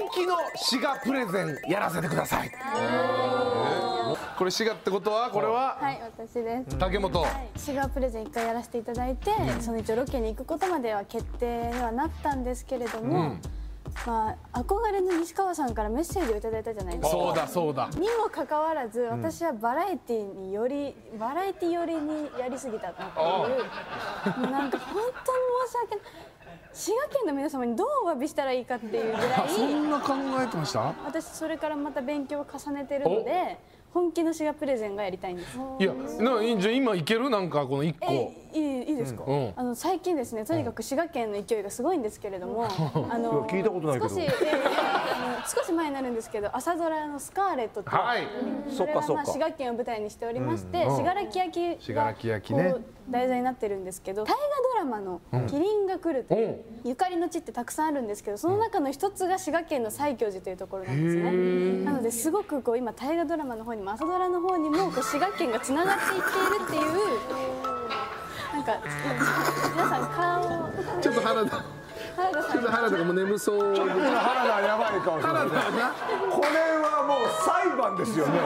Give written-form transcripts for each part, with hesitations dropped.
本気の滋賀プレゼンやらせてください。これ滋賀ってことはこれははい私です。 竹本。 滋賀プレゼン1回やらせていただいて、その一応ロケに行くことまでは決定にはなったんですけれども、まあ憧れの西川さんからメッセージをいただいたじゃないですか。 そうだそうだ。 にもかかわらず私はバラエティ寄りにやりすぎたっていう、もうなんか本当に申し訳ない。滋賀県の皆様にどうお詫びしたらいいかっていうぐらいそんな考えてました？ 私それからまた勉強を重ねてるので本気の滋賀プレゼンがやりたいんです。 いやじゃあ今いける？なんかこの1個いいですか？最近ですね、とにかく滋賀県の勢いがすごいんですけれども、 聞いたことないけど少し前になるんですけど、朝ドラのスカーレットっていうそれはまあ滋賀県を舞台にしておりまして、信楽焼が題材になってるんですけど、大河ドラマの「麒麟が来る」というゆかりの地ってたくさんあるんですけど、その中の一つが滋賀県の西教寺というところなんですね。なのですごく今大河ドラマの方にも朝ドラの方にも滋賀県がつながっていっているっていう、なんか皆さん顔ちょっと原田がもう眠そう。 ちょっと原田やばい顔してるね。これはもう裁判ですよね。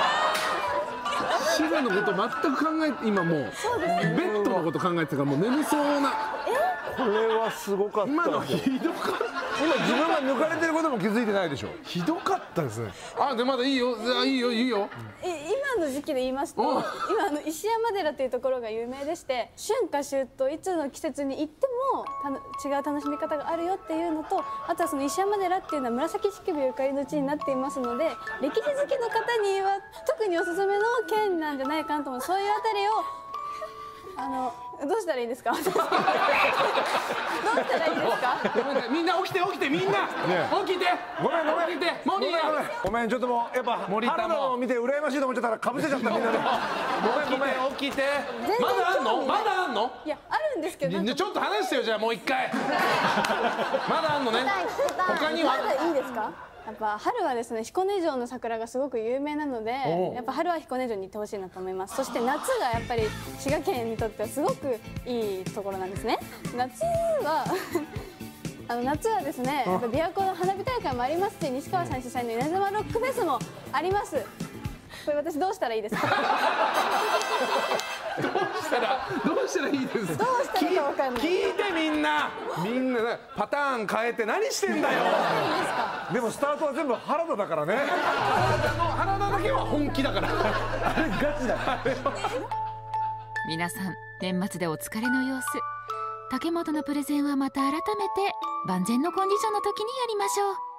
滋賀のこと全く考えて、今もうベッドのこと考えてたからもう眠そうな。 これはすごかった。 今のひどかった。 今自分が抜かれてることも気づいてないでしょ。 ひどかったですね。でまだいいよいいよいいよ。 今の時期で言いますと、今石山寺というところが有名でして、春夏秋冬いつの季節に行っても違う楽しみ方があるよっていうのと、あとはその石山寺っていうのは紫式部ゆかりの地になっていますので、歴史好きの方には特におすすめの県なんじゃないかなと思う。そういうあたりをどうしたらいいですか？どうしたらいいですか？ みんな起きてみんな起きて。 ごめんもういいや。 ごめんちょっともうやっぱ原田を見て羨ましいと思っちゃったらかぶせちゃったみんなで。 起きて。まだあんの？ いやあるんですけど。 ちょっと話してよじゃあもう一回。まだあんのね。他には？ まだいいですか？やっぱ春はですね、彦根城の桜がすごく有名なので、やっぱ春は彦根城に行ってほしいなと思います。そして夏がやっぱり滋賀県にとってはすごくいいところなんですね。夏はですね、やっぱ琵琶湖の花火大会もありますし、西川さん主催の稲妻ロックフェスもあります。これ私どうしたらいいですか？ どうしたらいいですか？ どうしたらいいか分かんない。 聞いてみんなパターン変えて何してんだよ。 でもスタートは全部原田だからね。 原田だけは本気だから。 あれガチだ。 皆さん年末でお疲れの様子。竹本のプレゼンはまた改めて万全のコンディションの時にやりましょう。